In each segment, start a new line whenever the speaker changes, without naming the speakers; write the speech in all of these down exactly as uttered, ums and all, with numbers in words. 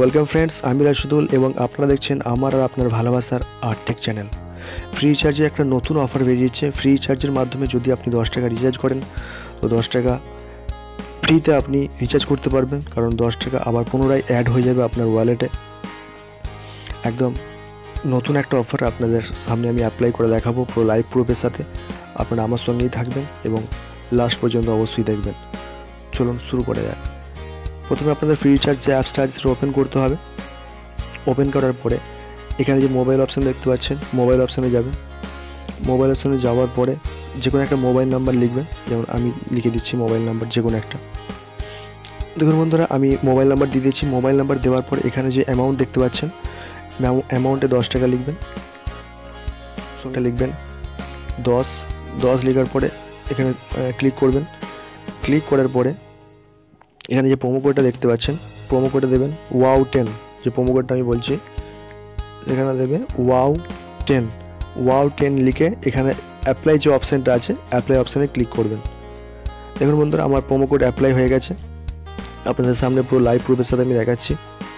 Welcome friends, আমি রাশিদুল এবং আপনারা দেখছেন আমার আর আপনার ভালোবাসার আর্টেক চ্যানেল। ফ্রি চার্জে একটা নতুন অফার বেরিয়েছে। ফ্রি চার্জের মাধ্যমে যদি আপনি দশ টাকা রিচার্জ করেন তো দশ টাকা ফ্রিতে আপনি রিচার্জ করতে পারবেন, কারণ দশ টাকা আবার পুনরায় অ্যাড হয়ে যাবে আপনার ওয়ালেটে। একদম নতুন একটা অফার আপনাদের সামনে আমি অ্যাপ্লাই করে দেখাবো পুরো লাইভ প্রুফের সাথে। আপনারা আমার সঙ্গেই থাকবেন এবং লাস্ট পর্যন্ত অবশ্যই দেখবেন। চলুন শুরু করা যাক। প্রথমে আপনাদের ফ্রি চার্জ যে অ্যাপসটা আছে সেটা ওপেন করতে হবে। ওপেন করার পরে এখানে যে মোবাইল অপশান দেখতে পাচ্ছেন, মোবাইল অপশানে যাবেন। মোবাইল অপশানে যাওয়ার পরে যে কোনো একটা মোবাইল নাম্বার লিখবেন, যেমন আমি লিখে দিচ্ছি মোবাইল নাম্বার যে কোনো একটা। দেখুন বন্ধুরা, আমি মোবাইল নাম্বার দিয়ে দিচ্ছি। মোবাইল নাম্বার দেওয়ার পর এখানে যে অ্যামাউন্ট দেখতে পাচ্ছেন, অ্যামাউন্টে দশ টাকা লিখবেন। ওটা লিখবেন দশ দশ লেখার পরে এখানে ক্লিক করবেন। ক্লিক করার পরে এখানে যে প্রোমো কোডটা দেখতে পাচ্ছেন, প্রোমো কোডে দেবেন ওয়াও টেন। যে প্রোমো কোডটা আমি বলছি সেখানে দেবে ওয়াও টেন। ওয়াও টেন লিখে এখানে অ্যাপ্লাই যে অপশানটা আছে, অ্যাপ্লাই অপশানে ক্লিক করবেন। দেখুন বন্ধুরা, আমার প্রোমো কোড অ্যাপ্লাই হয়ে গেছে। আপনাদের সামনে পুরো লাইভ প্রুফের সাথে আমি দেখাচ্ছি।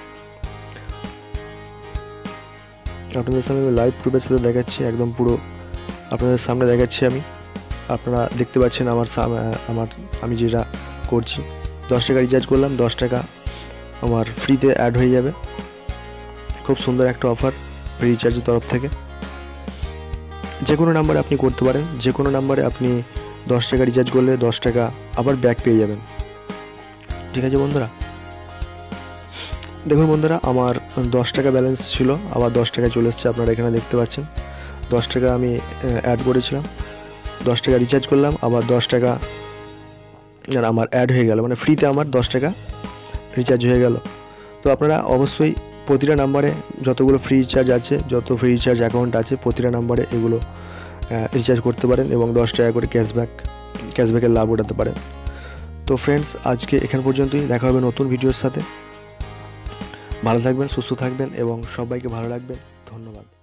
আপনাদের সামনে লাইভ প্রুফের সাথে দেখাচ্ছি, একদম পুরো আপনাদের সামনে দেখাচ্ছি আমি। আপনারা দেখতে পাচ্ছেন আমার আমার আমি যেটা করছি। দশ টাকা রিচার্জ করলাম, দশ টাকা আমার ফ্রিতে অ্যাড হয়ে যাবে। খুব সুন্দর একটা অফার ফ্রি রিচার্জের তরফ থেকে। যে কোনো নাম্বারে আপনি করতে পারেন, যে কোনো নাম্বারে আপনি দশ টাকা রিচার্জ করলে দশ টাকা আবার ব্যাক পেয়ে যাবেন। ঠিক আছে বন্ধুরা, দেখুন বন্ধুরা, আমার দশ টাকা ব্যালেন্স ছিল, আবার দশ টাকা চলে এসছে। আপনারা এখানে দেখতে পাচ্ছেন দশ টাকা আমি অ্যাড করেছিলাম, দশ টাকা রিচার্জ করলাম, আবার দশ টাকা আমার অ্যাড হয়ে গেল, মানে ফ্রিতে আমার দশ টাকা রিচার্জ হয়ে গেল। তো আপনারা অবশ্যই প্রতিটা নাম্বারে যতগুলো ফ্রি রিচার্জ আছে, যত ফ্রি রিচার্জ অ্যাকাউন্ট আছে, প্রতিটা নাম্বারে এগুলো রিচার্জ করতে পারেন এবং দশ টাকা করে ক্যাশব্যাক ক্যাশব্যাকের লাভ উঠাতে পারেন। তো ফ্রেন্ডস, আজকে এখান পর্যন্তই। দেখা হবে নতুন ভিডিওর সাথে। ভালো থাকবেন, সুস্থ থাকবেন এবং সবাইকে ভালো রাখবেন। ধন্যবাদ।